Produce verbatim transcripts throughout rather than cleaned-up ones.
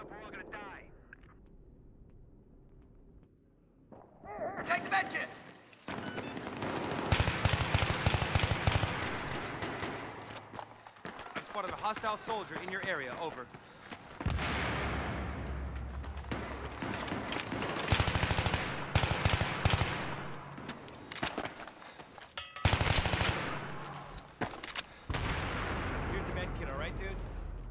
we're all gonna die. Take the medkit! I spotted a hostile soldier in your area. Over. Here's the med kit, all right, dude?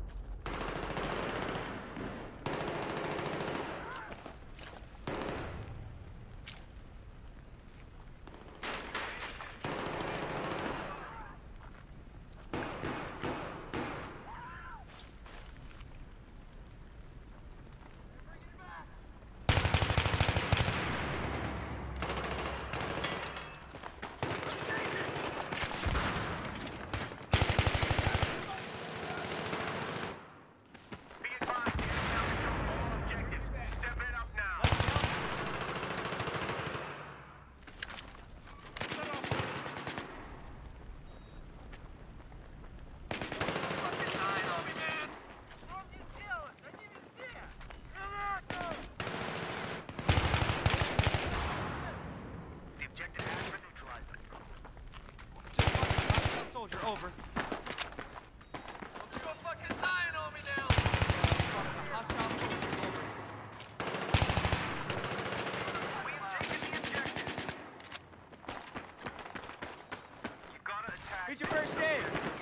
Soldier, over. Don't you go fucking dying on me now! Hostile soldier, over. We've taken the objective. You gotta attack. Here's your first aid.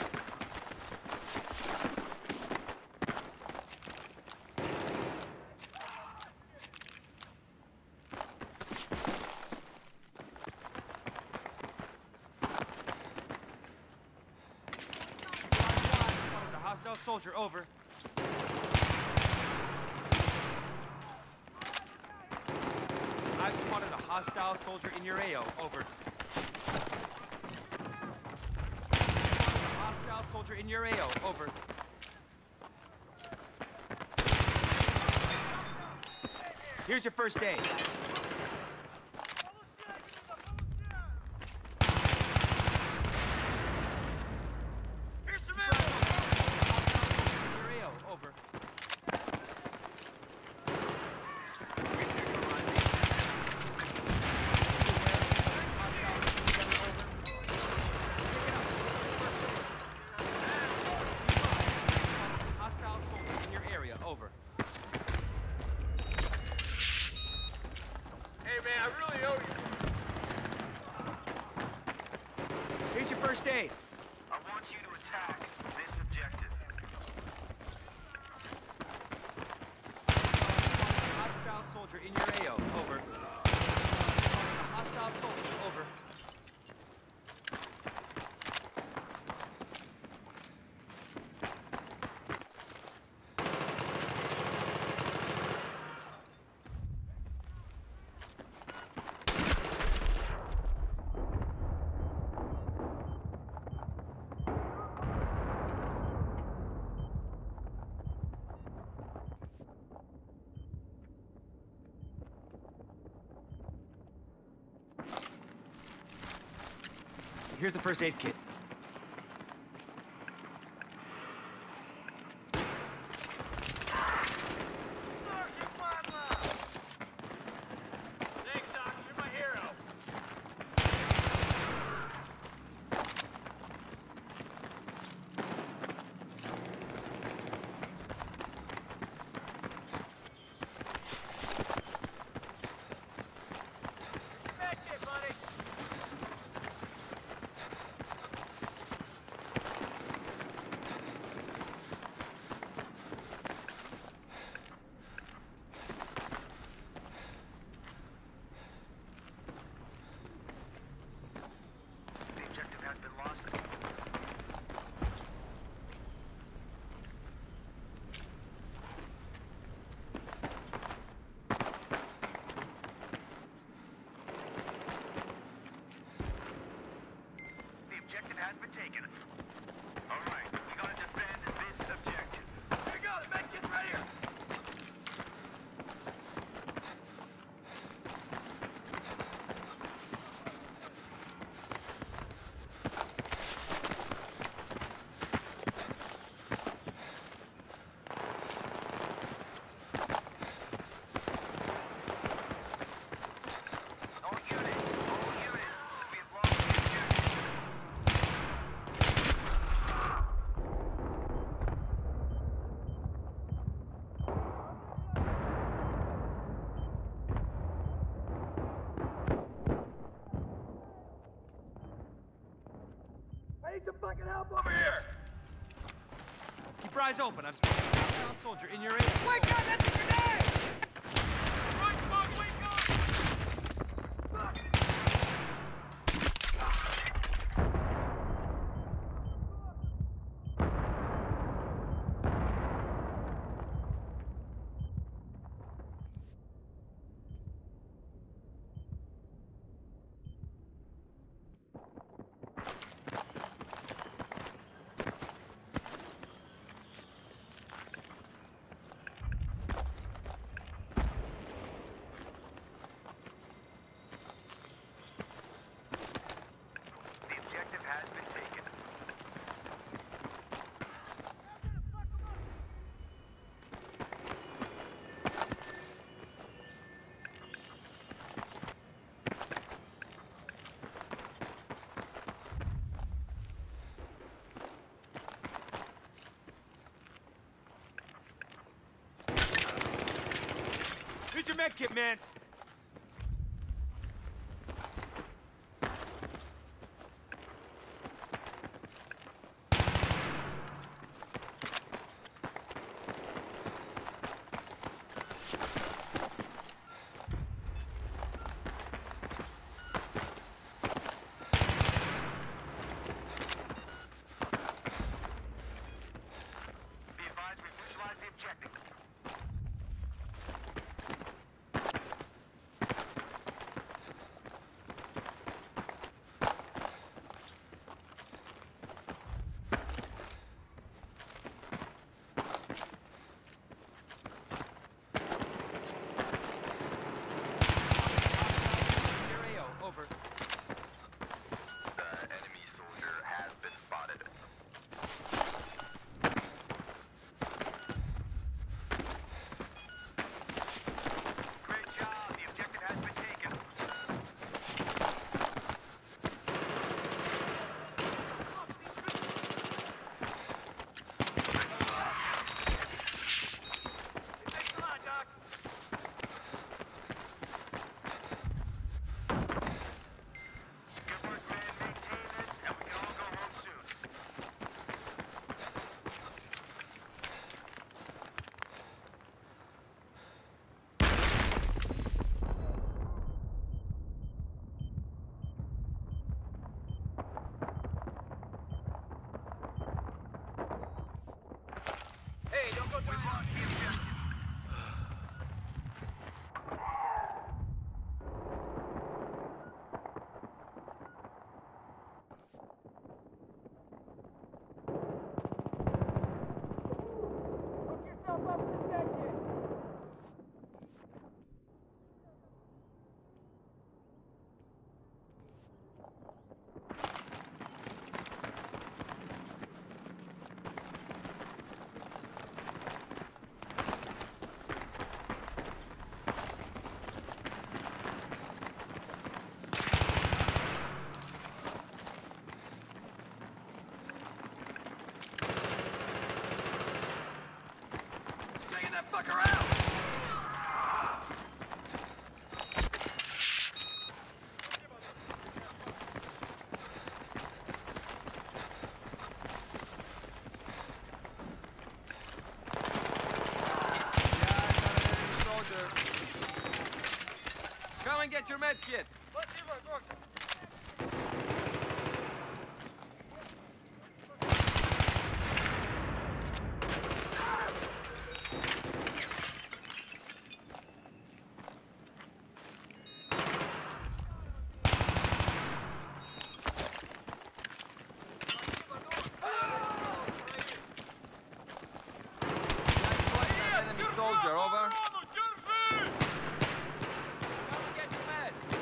Hostile soldier, over. I've spotted a hostile soldier in your A O, over. Hostile soldier in your A O, over. Here's your first aid. Over. Hostile soldier in your area. Over. Hey man, I really owe you. Here's your first aid. I want you to attack this objective. Hostile soldier in your A O. Over. Hostile soldier. Over. Here's the first aid kit. Thanks, Doc. You're my hero. That's it, buddy. The objective has been lost. The objective has been taken. All right, we gotta defend this objective. Here you go, the medkit's right here. fucking help over here! Keep your eyes open. I've spotted a hostile soldier in your A O. Wake up! That's a grenade! Right, smoke, wake up! Fuck! Here's your med kit, man. Be advised, we've neutralized the objective. Your A O. Over. The enemy soldier has been spotted. Great job. The objective has been taken. Thanks a lot, Doc. Good work, man. Maintain this, and we can all go home soon. Hey, don't go down. We lost the objective. Hook yourself up with the deck kit. Taking that fucker out! Soldier. Come and get your med kit. Enemy soldier, over. Come and get your meds.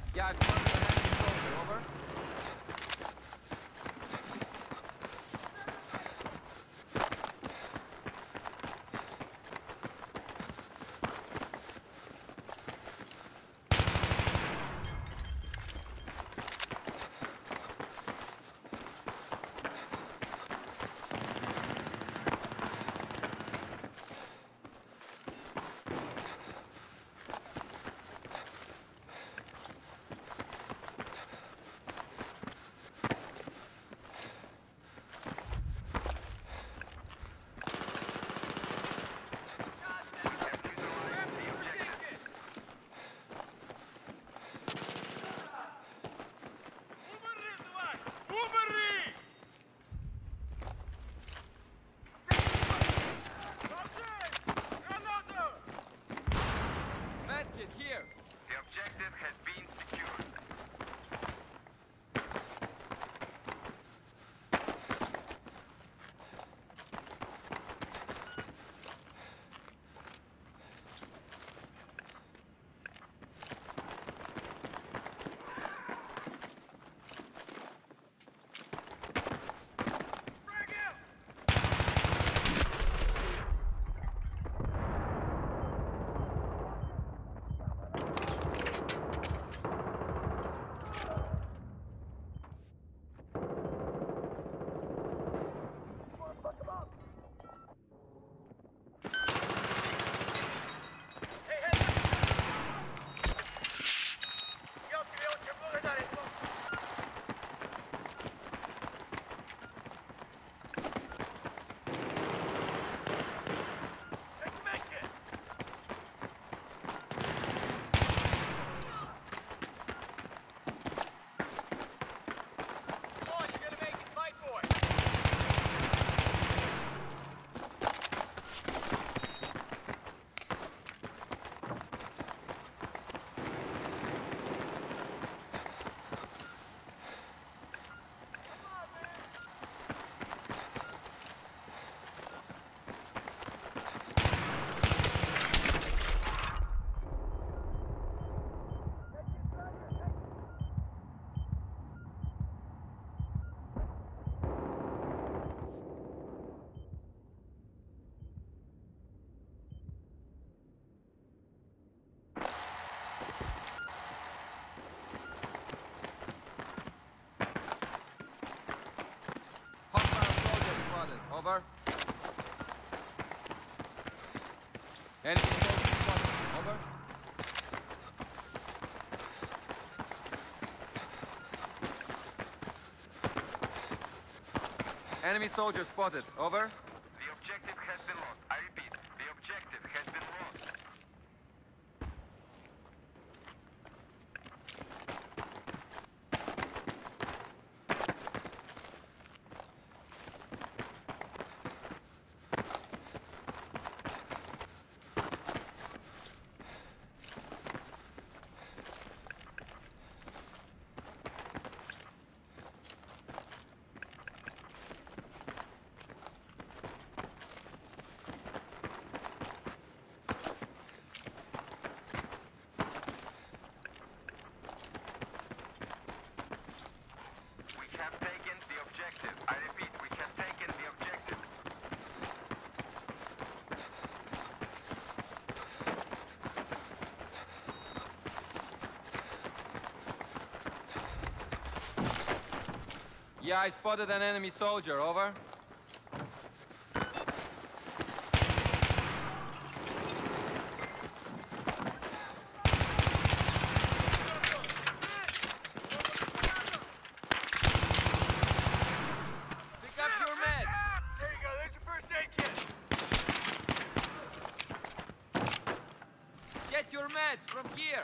Yeah, I've spotted an enemy soldier. Over. Medkit here. The objective has been secured. Over. Enemy soldier spotted. Over. Enemy soldier spotted. Over. The objective has been lost. I repeat, the objective has been lost. I repeat, we have taken the objective. Yeah, I spotted an enemy soldier. Over. Get your meds from here!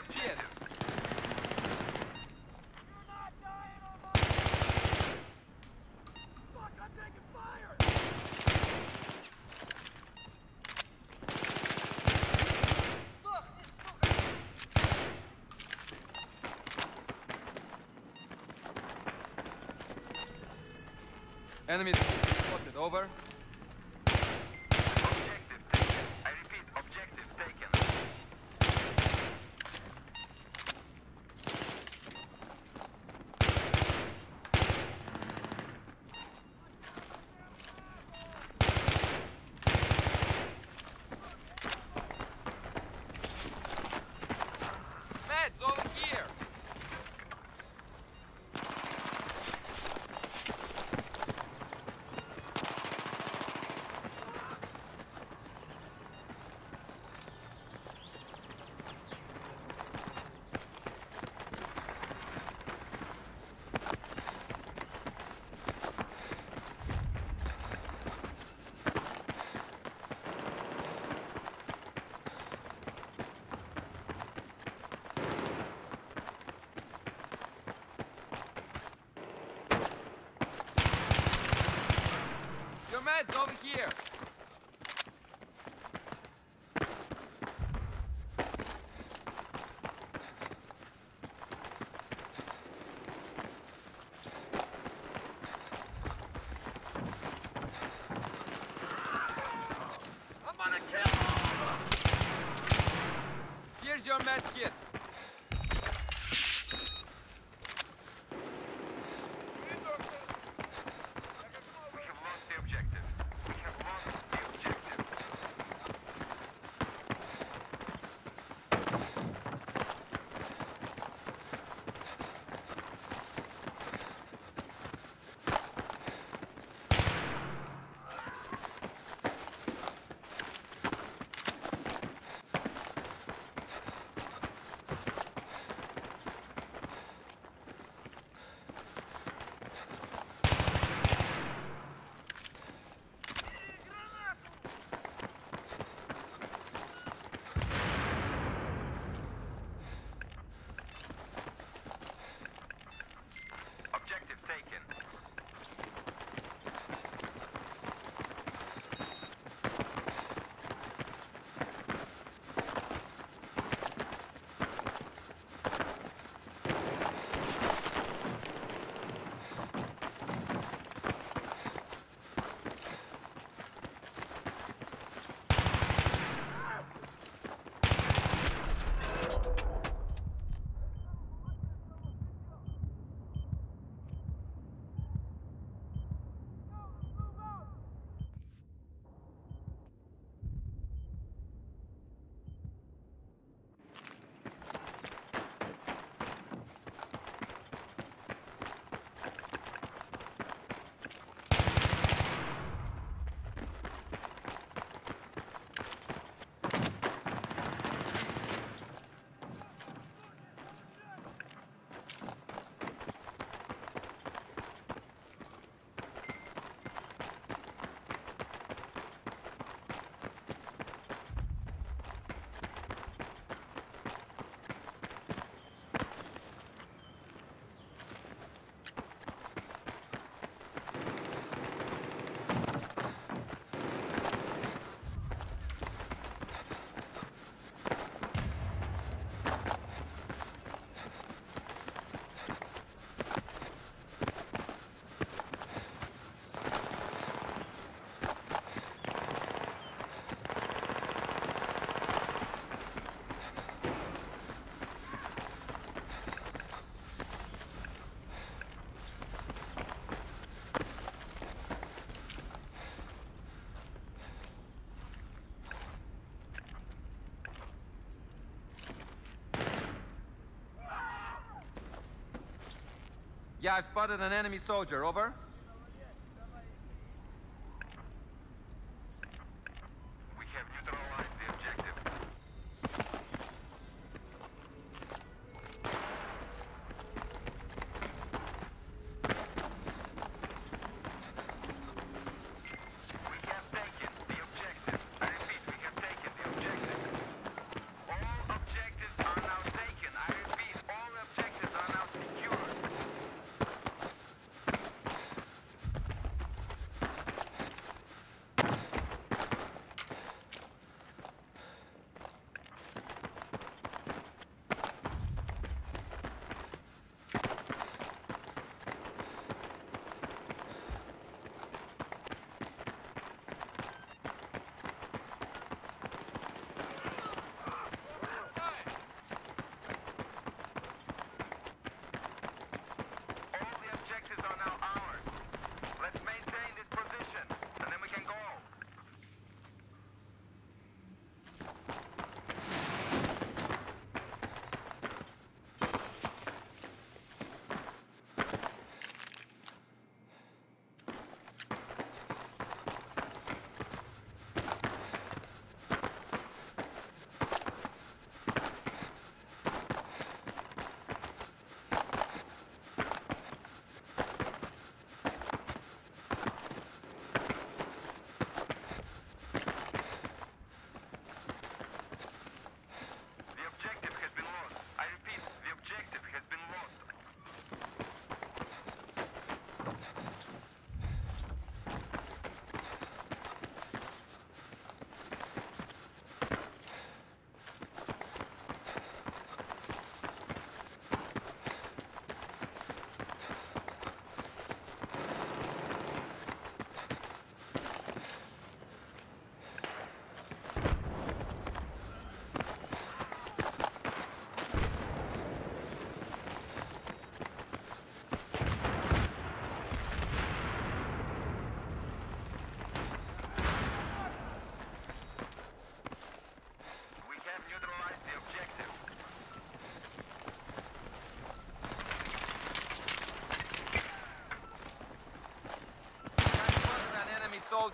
kid. Enemies spotted, over. Objective taken. I repeat, objective taken. Meds over here. Your meds over here. I'm gonna kill all of them! Here's your med kit. We have lost the objective. We have lost the objective. Objective taken. Yeah, I've spotted an enemy soldier, over. We have neutralized the objective. We have taken the objective. I repeat, we have taken the objective. All objectives are now taken.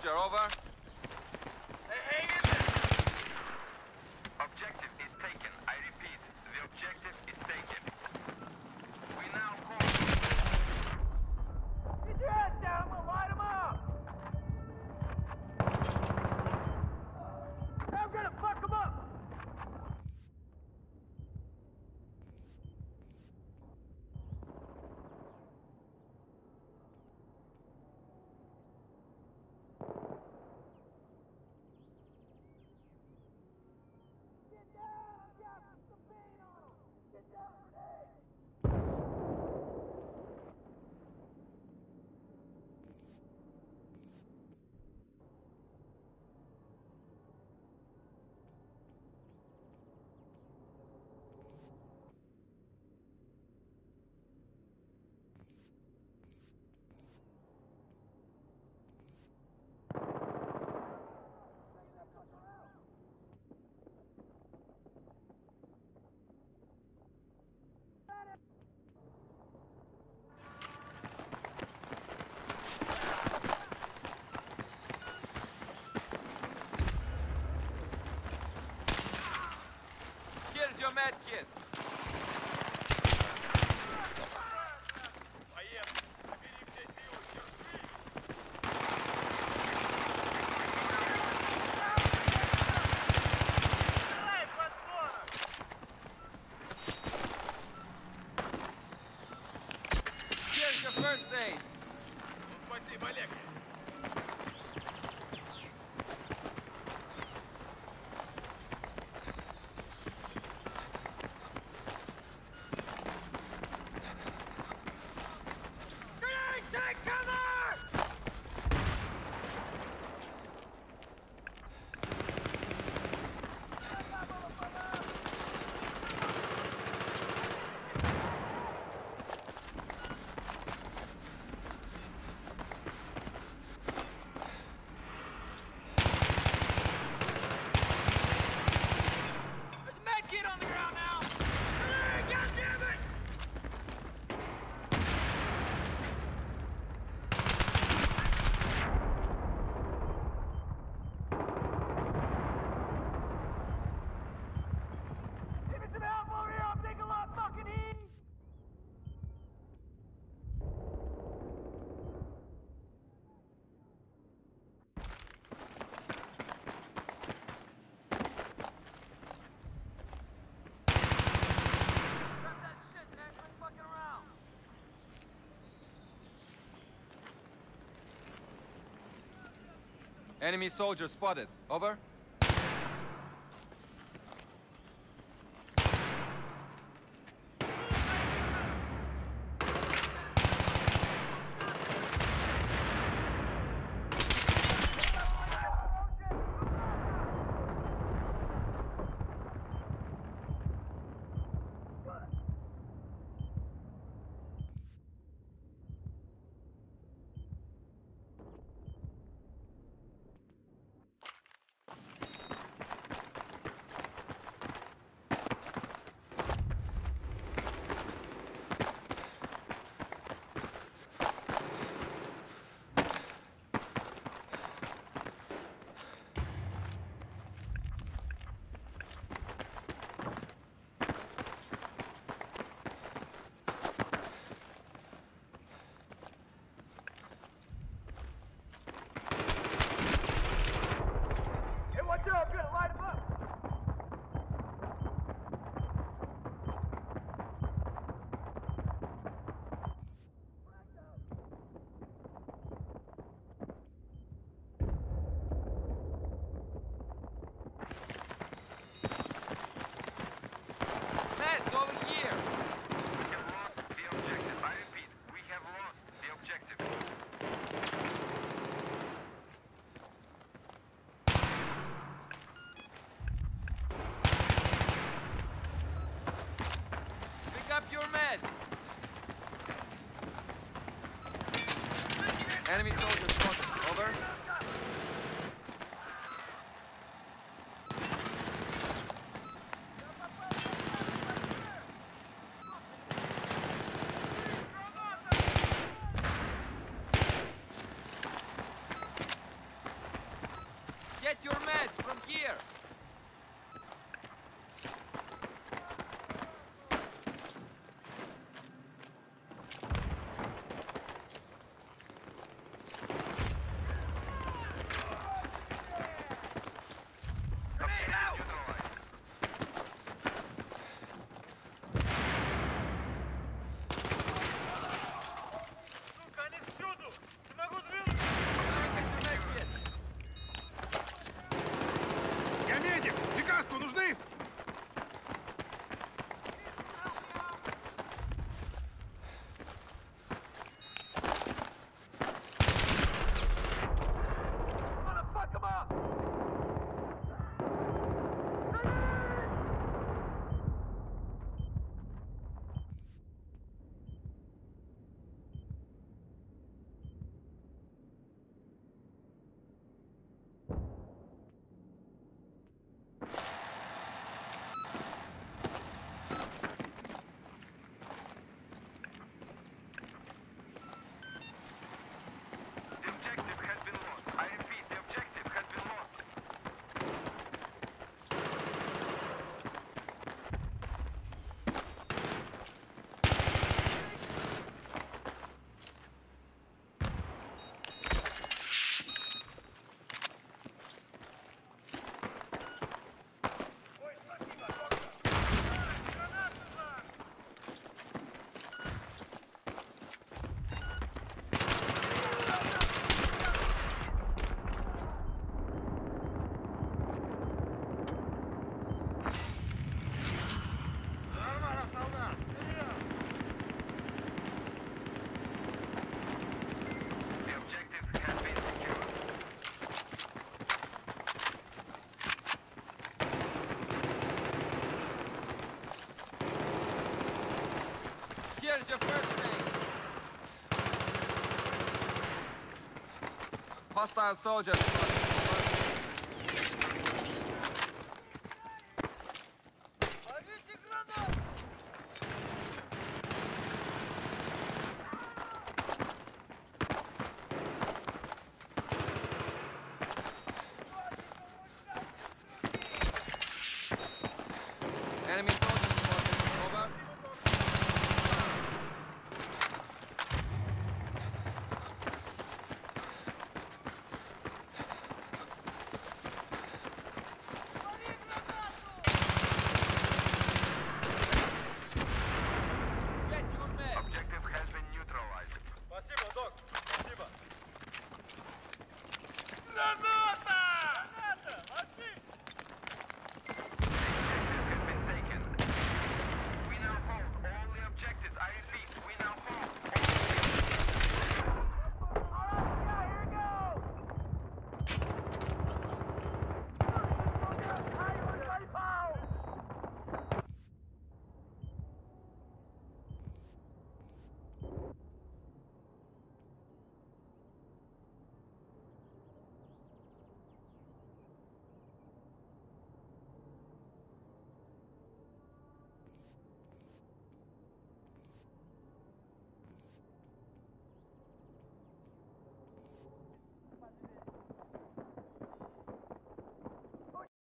soldier, over. Hey, hang in there! Objective is taken. I repeat, the objective is taken. We now call... Get your ass down! I'm gonna light him up! I'm gonna fuck him up! Here's your med kit. Here's your first aid. Спасибо, Олег. Take cover! There's a med kit on the ground now! God damn it! Give me some help over here! I'm taking a lot of fucking heat! Grab that shit, man! Quit fucking around! Enemy soldier spotted. Over. Hey, watch out! I'm gonna light him up! Meds over here. We have lost the objective. I repeat, we have lost the objective. Pick up your meds. Enemy soldier spotted. Over. Я медик! Лекарства нужны? The objective has been lost. I repeat, the objective has been lost. The objective has been secured. Here's your first aid. Hostile soldiers. Enemy soldier.